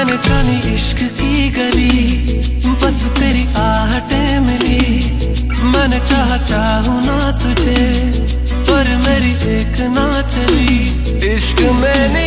जाने जाने इश्क की गली, बस तेरी आहटें मिली। मैंने चाहूँ ना तुझे, पर मेरी एक ना चली। इश्क में